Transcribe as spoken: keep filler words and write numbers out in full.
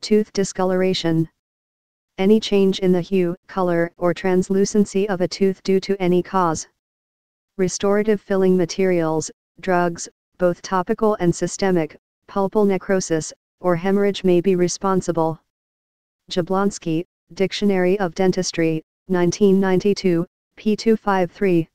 Tooth discoloration. Any change in the hue, color, or translucency of a tooth due to any cause. Restorative filling materials, drugs, both topical and systemic, pulpal necrosis, or hemorrhage may be responsible. Jablonski, Dictionary of Dentistry, nineteen ninety-two, p two fifty-three.